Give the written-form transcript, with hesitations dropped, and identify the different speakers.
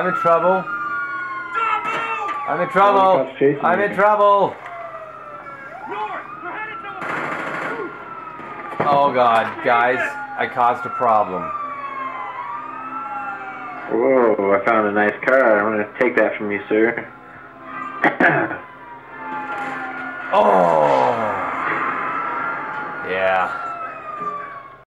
Speaker 1: I'm in trouble. I'm in trouble. I'm in trouble. Oh God, guys, I caused a problem.
Speaker 2: Whoa, I found a nice car. I'm going to take that from you, sir.
Speaker 1: Oh. Yeah.